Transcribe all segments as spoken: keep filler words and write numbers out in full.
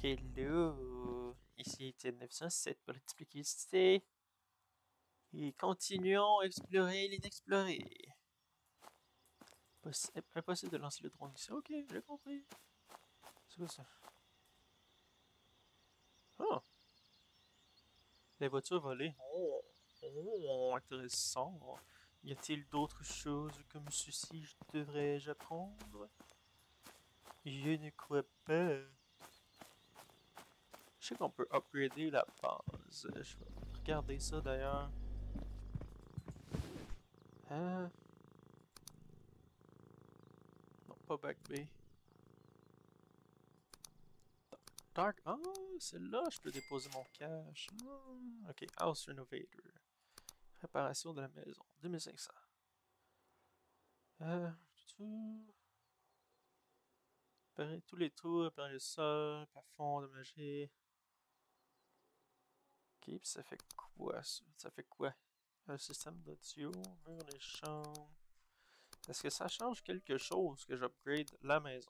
Hello, ici Étienne neuf cent sept pour l'expliquer ici. Et continuons à explorer l'inexploré. Possi- Impossible de lancer le drone ici. Ok, j'ai compris. C'est quoi ça? Oh! Les voitures volées. Oh, oh, intéressant. Y a-t-il d'autres choses comme ceci que devrais-je apprendre? Je ne crois pas. Je sais qu'on peut upgrader la base. Je vais regarder ça d'ailleurs. Hein? Non, pas Back Bay. Dark. Ah, c'est là je peux déposer mon cash. Ah, ok, House Renovator. Réparation de la maison. deux mille cinq cents. Euh, tout. Réparer tous les trous, réparer le sol, plafond endommagé. Ok, puis ça fait quoi ça? Ça fait quoi? Un système d'audio, mur les chambres. Est-ce que ça change quelque chose que j'upgrade la maison?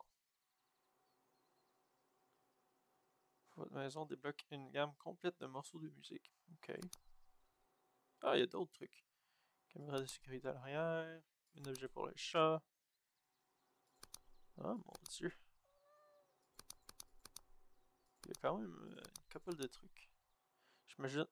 Votre maison débloque une gamme complète de morceaux de musique. Ok. Ah, il y a d'autres trucs. Caméra de sécurité à l'arrière. Un objet pour le chat. Ah mon dieu. Il y a quand même euh, une couple de trucs. J'imagine.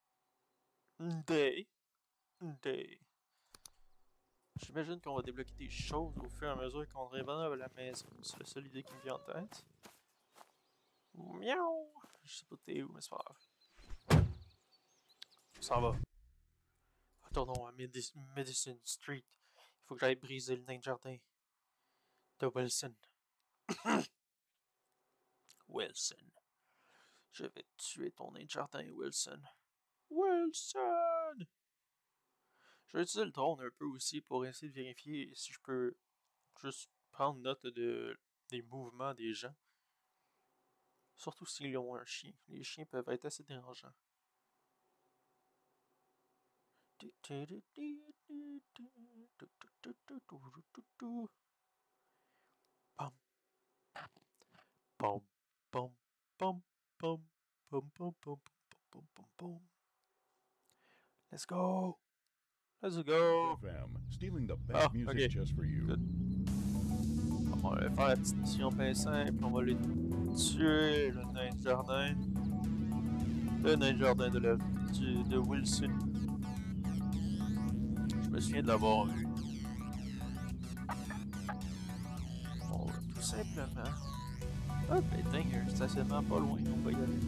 Day. Day. J'imagine qu'on va débloquer des choses au fur et à mesure qu'on rénove la maison. C'est la seule idée qui me vient en tête. Miaou! Je sais pas t'es où, mais c'est pas grave. On s'en va. Retournons à Medi Medicine Street. Il faut que j'aille briser le nain de jardin de Wilson. Wilson. Je vais tuer ton nain de jardin, Wilson. Wilson! Je vais utiliser le drone un peu aussi pour essayer de vérifier si je peux juste prendre note de, des mouvements des gens. Surtout s'ils ont un chien. Les chiens peuvent être assez dérangeants. Pam, pam, pam, pam, pam, pam, pam, pam, pam, pam, pam. Let's go! Let's go! F M, stealing the best Ah, music ok. just for you. Good. On va faire la petite mission bien simple. On va aller tuer le nain de jardin. Le nain de jardin de, la, du, de Wilson. Je me souviens de l'avoir vu. On va tout simplement. Ah, ben dingue, il y a un stationnement pas loin. On va y aller.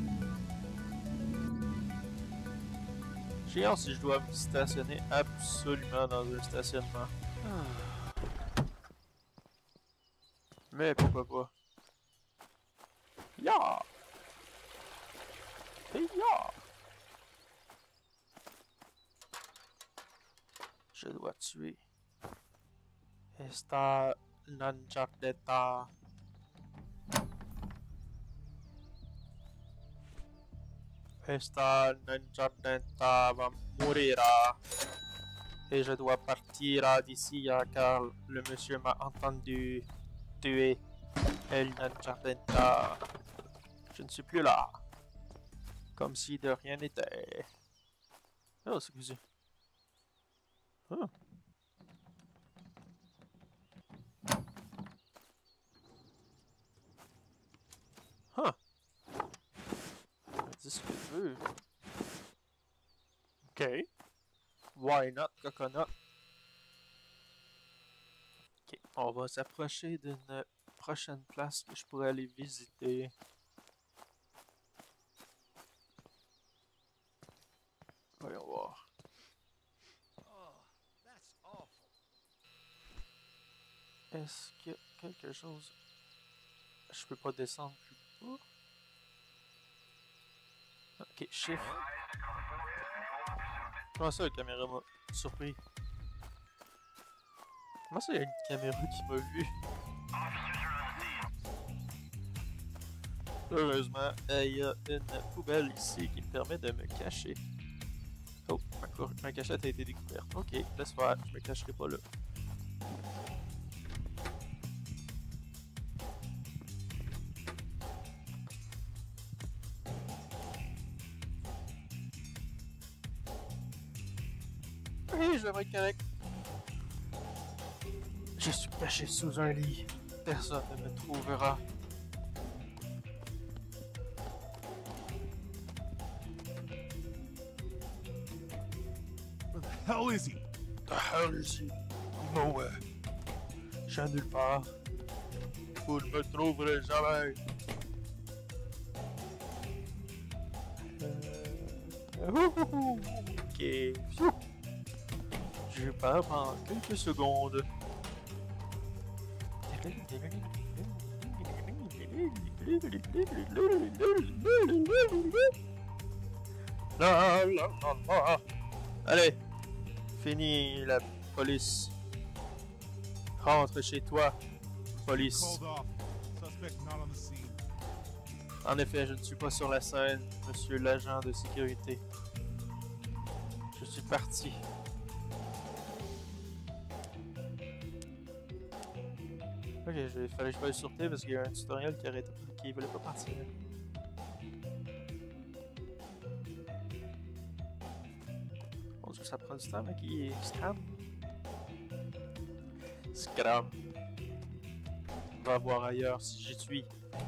J'ai hâte si je dois me stationner absolument dans un stationnement. Ah. Mais pourquoi pas? Ya! Hey ya! Je dois tuer. Esta Lanjardetta. Esta Lanjardetta va mourir. Et je dois partir d'ici car le monsieur m'a entendu tuer El Lanjardetta. Je ne suis plus là. Comme si de rien n'était. Oh, c'est cousu. Oh. Huh. Dis ce que tu veux. Ok. Why not, coconut? Ok. On va s'approcher d'une prochaine place que je pourrais aller visiter. Voyons voir. Est-ce qu'il y a quelque chose... Je peux pas descendre plus bas? Ok, shift. Comment ça, la caméra m'a surpris? Comment ça, il y a une caméra qui m'a vu? Heureusement, il y a une poubelle ici qui me permet de me cacher. Oh, ma, ma cachette a été découverte. Ok, laisse faire, je me cacherai pas là. Oui, je devrais être correct. Je suis caché sous un lit. Personne ne me trouvera. Where the hell is he? The hell is he? Nowhere. Je suis nulle part. Vous ne me trouverez jamais. Euh... Ok. Je pars pendant quelques secondes. La, la, la, la. Allez, fini la police. Rentre chez toi, police. Called off. Suspect not on the scene. En effet, je ne suis pas sur la scène, monsieur l'agent de sécurité. Je suis parti. Ok, il fallait que je fasse sûreté parce qu'il y a un tutoriel qui arrêtait qui voulait pas partir. Bon, Dieu, ça prend du temps, mais qui scram. Scram. On va voir ailleurs si j'y suis.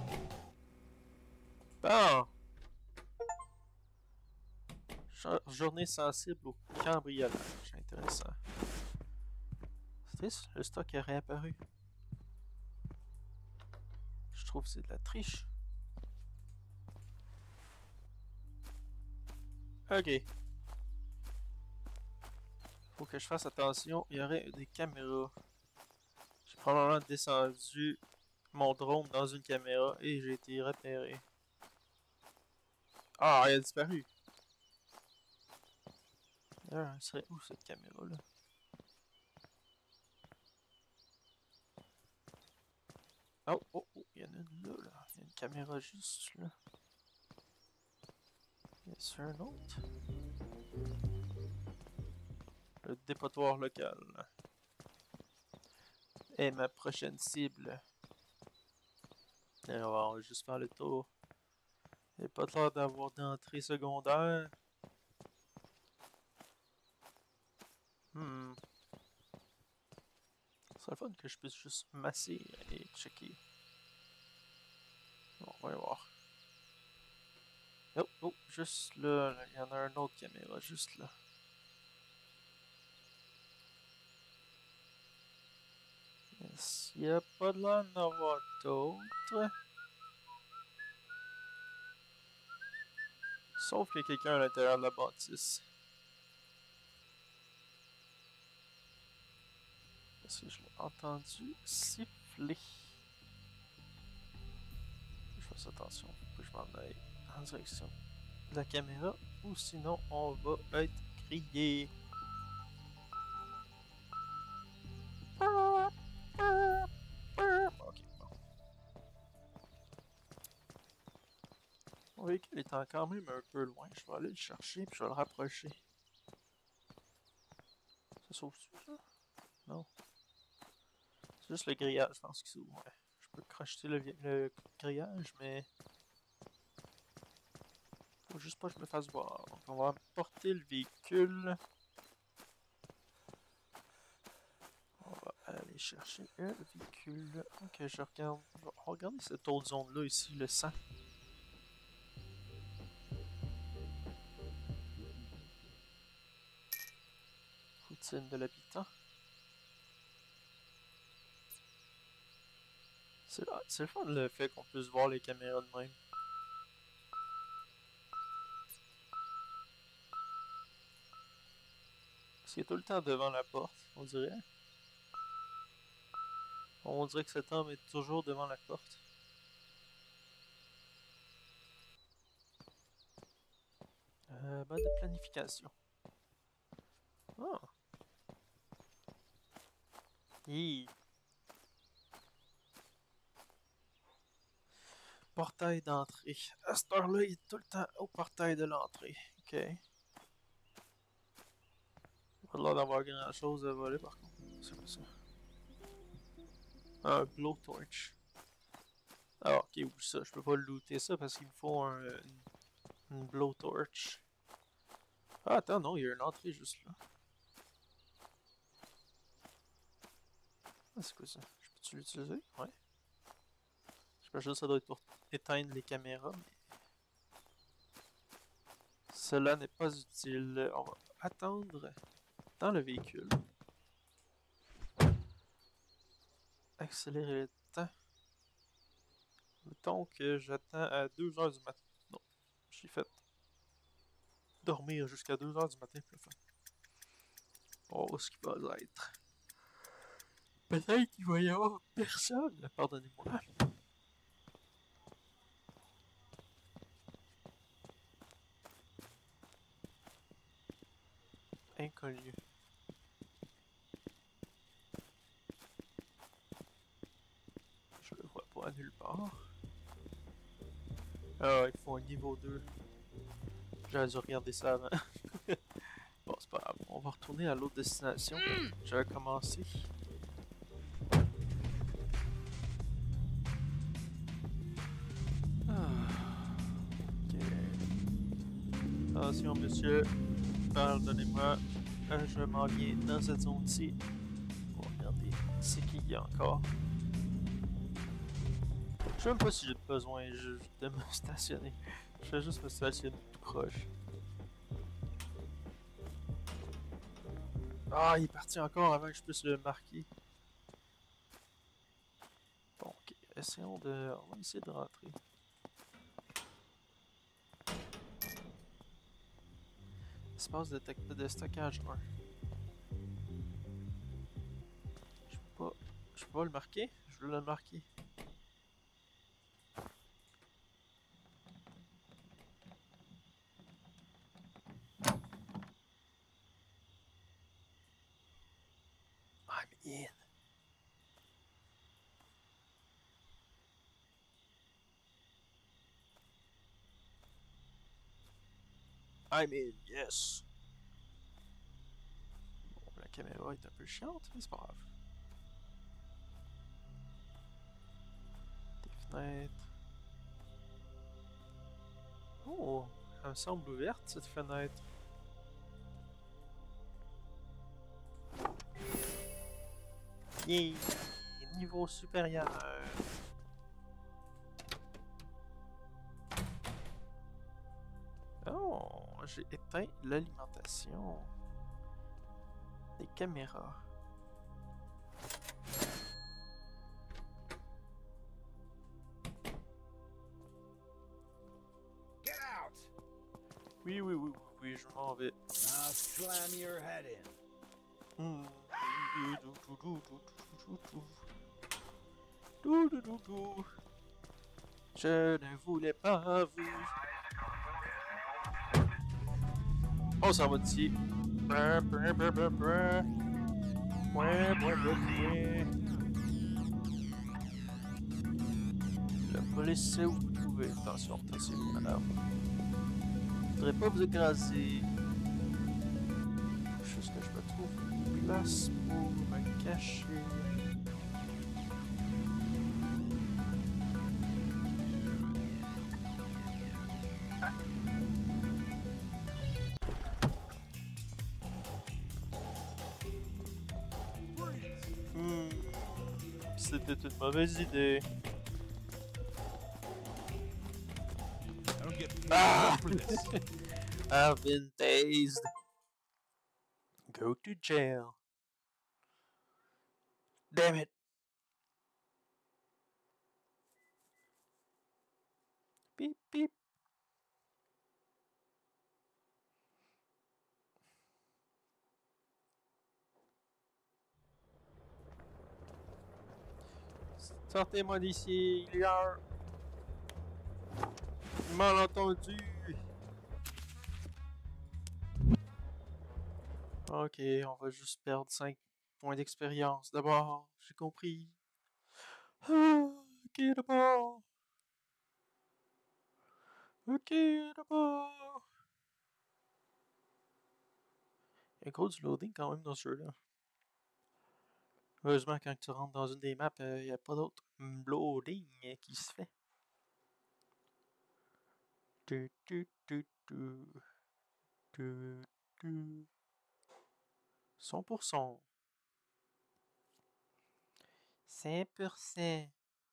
Bon. Journée sensible au cambriolage. Intéressant. C'est triste, le stock est réapparu. Je trouve que c'est de la triche. Ok. Faut que je fasse attention, il y aurait des caméras. J'ai probablement descendu mon drone dans une caméra et j'ai été repéré. Ah, elle a disparu. Ah, elle serait où cette caméra-là? Oh, oh, oh, il y en a une là, là. Il y a une caméra juste là. Y a-t-il un autre? Le dépotoir local est ma prochaine cible. Et on va juste faire le tour. Il n'y a pas l'air d'avoir d'entrée secondaire. Hmm. Ce serait fun que je puisse juste masser et checker. Bon, on va y voir. Oh, oh, juste là, il y en a une autre caméra, juste là. S'il n'y a pas de l'air d'en avoir d'autres. Sauf qu'il y a quelqu'un à l'intérieur de la bâtisse. Parce que je l'ai entendu siffler. Je fasse attention, faut que je m'en aille en direction de la caméra. Ou sinon, on va être grillé. Ok, bon. Mon véhicule est quand même un peu loin. Je vais aller le chercher puis je vais le rapprocher. Ça sauve-tu ça? Non. C'est juste le grillage, je pense qu'il s'ouvre. Ouais. Je peux crocheter le, le grillage, mais... Faut juste pas que je me fasse voir. Donc on va porter le véhicule. On va aller chercher le véhicule. Ok, je regarde. On va regarder cette autre zone-là ici, le sang. Routine de l'habitant. C'est le fun le fait qu'on puisse voir les caméras de même. Parce qu'il est tout le temps devant la porte, on dirait. On dirait que cet homme est toujours devant la porte. Euh, mode de planification. Ah. Hi. Portail d'entrée. À cette heure-là, il est tout le temps au portail de l'entrée. Ok. Pas l'air d'avoir grand chose à voler par contre. C'est quoi ça? Un blowtorch. Ah, ok, oui, ça. Je peux pas looter ça parce qu'il me faut un, une, une blowtorch. Ah, attends, non, il y a une entrée juste là. Ah, c'est quoi ça? Je peux-tu l'utiliser? Ouais. J'imagine que ça doit être pour éteindre les caméras, mais cela n'est pas utile. On va attendre dans le véhicule. Accélérer le temps. Mettons que j'attends à deux heures du matin. Non, j'ai fait dormir jusqu'à deux heures du matin. Puis enfin, on va voir ce qu'il va être. Peut-être qu'il va y avoir personne. Pardonnez-moi. Inconnu. Je le vois pas nulle part. Ah, il faut un niveau deux. J'aurais dû regarder ça avant. Bon, c'est pas grave. On va retourner à l'autre destination. J'avais commencé. Ah, ok. Attention, monsieur. Pardonnez-moi. Euh, je m'en viens dans cette zone-ci. On va regarder c'est qu'il y a encore. Je sais même pas si j'ai besoin de me stationner. Je vais juste me stationner tout croche. Ah, il est parti encore avant que je puisse le marquer. Bon, ok. Essayons de... On va essayer de rentrer. Espace de, de stockage un. Je peux pas... Je peux pas le marquer? Je veux le marquer. I'm in. I'm in, yes. Bon, la caméra est un peu chiante, mais c'est pas grave. Des fenêtres. Oh, elle me semble ouverte cette fenêtre. Yeah! Niveau supérieur. Oh, j'ai éteint l'alimentation. Des caméras. Get out! Oui, oui, oui, oui, oui, je m'en vais. Now slam your head in. Hmm. Dou, dou, dou, dou, dou, dou, dou, dou, dou, dou. Je ne voulais pas vous. On s'en va d'ici. Brr, brr, brr, brr, brr. Ouais, ouais, ouais, ouais. La police sait où vous trouver. Attention, tassez-vous, madame. Je voudrais pas vous écraser. Faut juste que je me trouve une place pour me cacher. Hmm. C'était une mauvaise idée. I don't get paid Ah! for this. I've been tased. Go to jail. Damn it. Beep, beep. Sortez-moi d'ici, il y a un malentendu. Ok, on va juste perdre cinq points d'expérience. D'abord, j'ai compris. Ah, ok, d'abord. Ok, d'abord. Il y a gros du loading quand même dans ce jeu-là. Heureusement, quand tu rentres dans une des maps, il euh, n'y a pas d'autre loading qui se fait. Tu, tu, tu, tu. Tu, tu. cent pour cent. cinq pour cent.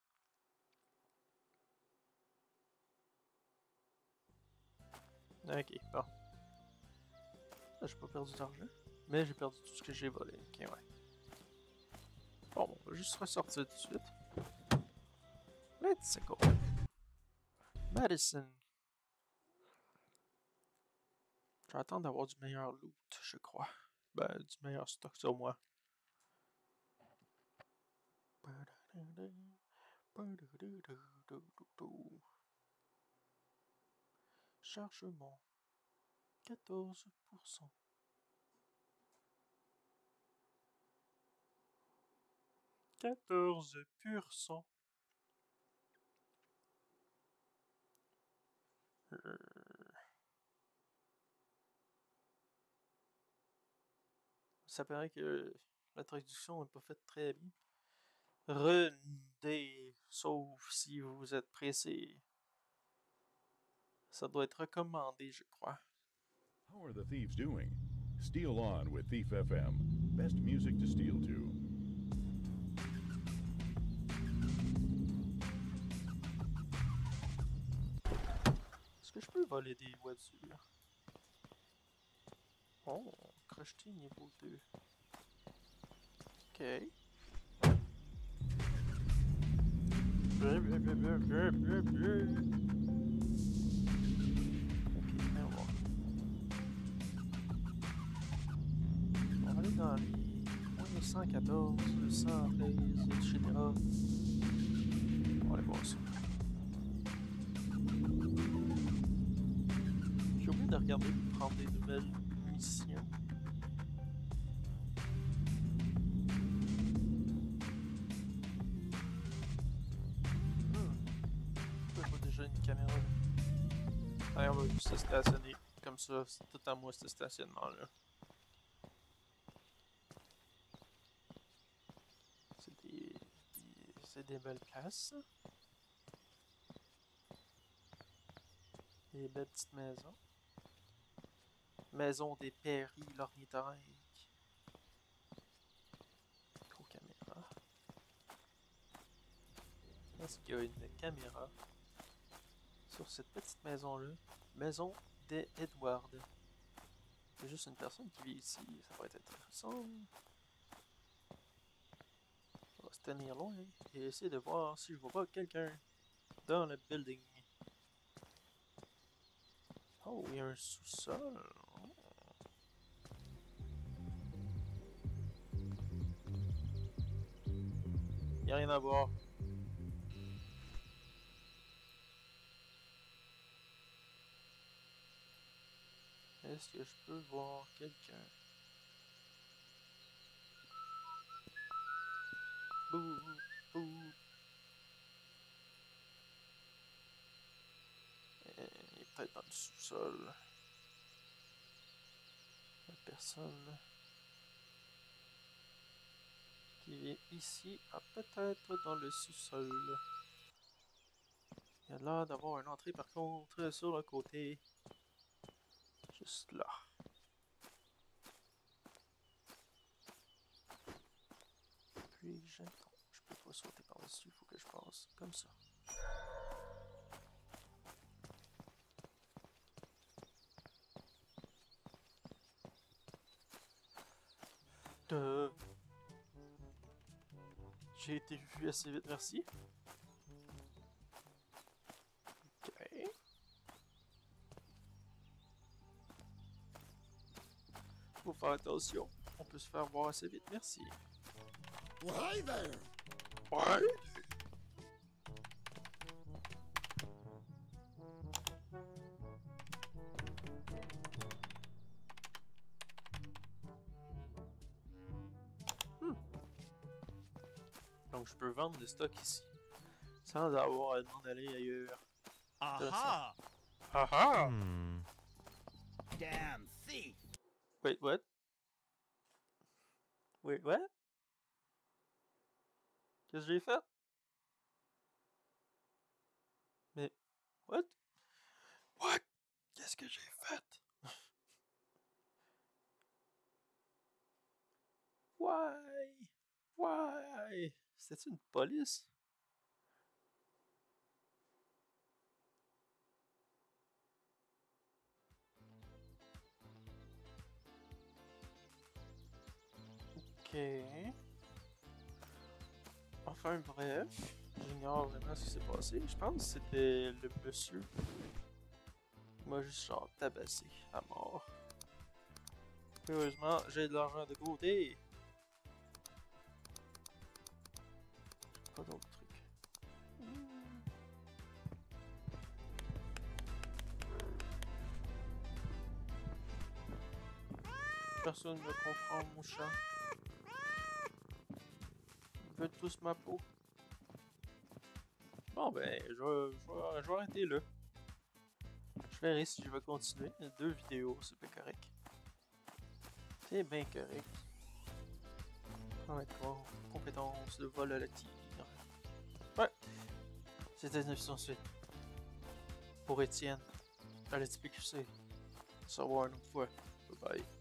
Ok, bon. Là, j'ai pas perdu d'argent. Mais j'ai perdu tout ce que j'ai volé. Ok, ouais. Bon, on va juste ressortir tout de suite. Let's go. Madison. Je vais attendre d'avoir du meilleur loot, je crois. Ben, du meilleur stock sur moi. Chargement. quatorze pour cent. quatorze pour cent. Euh... Ça paraît que la traduction n'est pas faite très bien. Renez, sauf si vous êtes pressé. Ça doit être recommandé, je crois. How are the thieves doing? Steal on with Thief F M. Best music to steal to. Est-ce que je peux voler des voitures? Oh, crocheté niveau deux. Ok. Bleu, bleu, bleu, bleu, bleu, bleu, bleu. Ok, viens voir. On va aller dans les moins cent quatorze, cent treize, et cetera. On va aller voir ça. J'ai oublié de regarder pour prendre des nouvelles missions. Je vois déjà une caméra là. Allez, on va juste se stationner comme ça. C'est tout à moi ce stationnement là. C'est des, des c'est des belles places. Des belles petites maisons. Maison des Perry, l'ornithorynque. Micro-caméra. Est-ce qu'il y a une caméra sur cette petite maison-là? Maison d'Edward. C'est juste une personne qui vit ici. Ça va être intéressant. On va se tenir loin et essayer de voir si je vois pas quelqu'un dans le building. Oh, il y a un sous-sol. Il n'y a rien à voir. Est-ce que je peux voir quelqu'un? Bouh, bouh. Euh, il est peut-être dans le sous-sol. La personne qui vit ici a peut-être dans le sous-sol. Il y a l'air d'avoir une entrée par contre sur le côté. Juste là. Puis j'attends. Je peux pas sauter par-dessus, il faut que je passe comme ça. De... J'ai été vu assez vite, merci. Ok. Faut faire attention. On peut se faire voir assez vite, merci. Well, hey there! Ouais. Hmm. Donc je peux vendre le stock ici. Sans avoir à demander d'aller ailleurs. Aha! Haha! Hmm. Damn thief! Wait, what? Wait, what? Qu'est-ce que j'ai fait? Mais, what? What? Qu'est-ce que j'ai fait? Why? Why? C'était-tu une police? Ok. Enfin bref, j'ignore vraiment ce qui s'est passé. Je pense que c'était le monsieur qui m'a juste genre tabassé à mort. Heureusement, j'ai de l'argent de côté. Pas d'autres trucs. Hmm. Personne ne me comprend mon chat. Ils veulent tous ma peau. Bon ben, je vais, je vais, je vais arrêter là. Je verrai si je vais continuer. Deux vidéos, c'est pas correct. C'est bien correct. Honnêtement, compétence de vol à la tir. Ouais. C'était neuf cent huit. Pour Étienne, à la T P Q C. Savoir une autre fois. Bye bye.